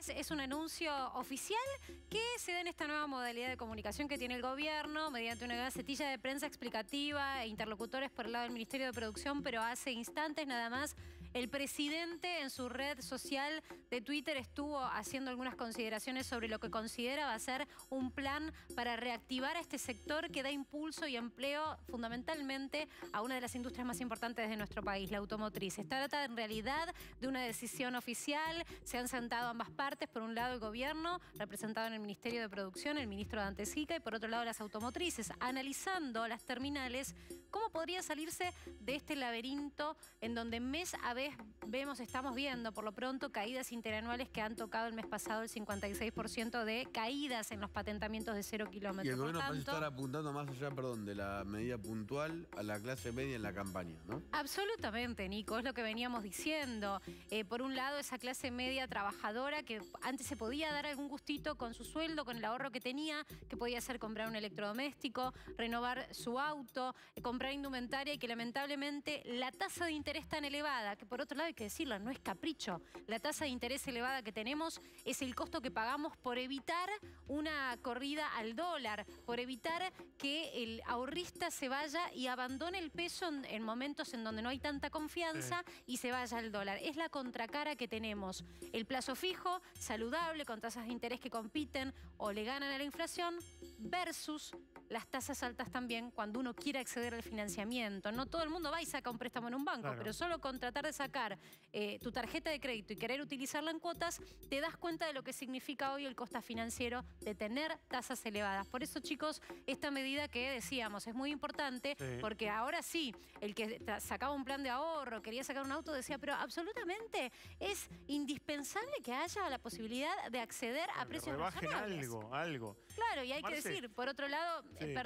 Max es un anuncio oficial que se da en esta nueva modalidad de comunicación que tiene el gobierno mediante una gacetilla de prensa explicativa e interlocutores por el lado del Ministerio de Producción, pero hace instantes nada más el presidente en su red social de Twitter estuvo haciendo algunas consideraciones sobre lo que considera va a ser un plan para reactivar a este sector que da impulso y empleo fundamentalmente a una de las industrias más importantes de nuestro país, la automotriz. Se trata en realidad de una decisión oficial. Se han sentado ambas partes, por un lado el gobierno, representado en el Ministerio de Producción, el ministro Dante Sica, y por otro lado las automotrices, analizando las terminales, cómo podría salirse de este laberinto en donde mes a vez estamos viendo por lo pronto caídas interanuales que han tocado el mes pasado el 56% de caídas en los patentamientos de 0 kilómetros. Y el gobierno parece estar apuntando más allá, de la medida puntual a la clase media en la campaña, ¿no? Absolutamente, Nico, es lo que veníamos diciendo. Por un lado, esa clase media trabajadora que antes se podía dar algún gustito con su sueldo, con el ahorro que tenía, que podía ser comprar un electrodoméstico, renovar su auto, comprar indumentaria, y que lamentablemente la tasa de interés tan elevada, que por otro lado hay que decirlo, no es capricho, la tasa de interés elevada que tenemos es el costo que pagamos por evitar una corrida al dólar, por evitar que el ahorrista se vaya y abandone el peso en momentos en donde no hay tanta confianza y se vaya al dólar. Es la contracara que tenemos. El plazo fijo, saludable, con tasas de interés que compiten o le ganan a la inflación, versus las tasas altas también cuando uno quiere acceder al financiamiento. No todo el mundo va y saca un préstamo en un banco, pero solo con tratar de sacar tu tarjeta de crédito y querer utilizarla en cuotas, te das cuenta de lo que significa hoy el costo financiero de tener tasas elevadas. Por eso, chicos, esta medida que decíamos es muy importante, porque ahora sí, el que sacaba un plan de ahorro, quería sacar un auto, decía, pero absolutamente es indispensable que haya la posibilidad de acceder a precios razonables. algo. Claro, y hay que decir, por otro lado,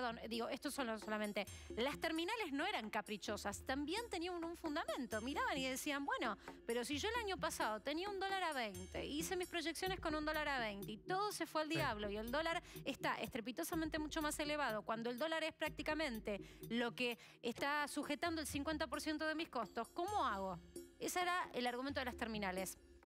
esto solamente, las terminales no eran caprichosas, también tenían un fundamento. Miraban y decían, bueno, pero si yo el año pasado tenía un dólar a 20, hice mis proyecciones con un dólar a 20 y todo se fue al diablo y el dólar está estrepitosamente mucho más elevado, cuando el dólar es prácticamente lo que está sujetando el 50% de mis costos, ¿cómo hago? Ese era el argumento de las terminales.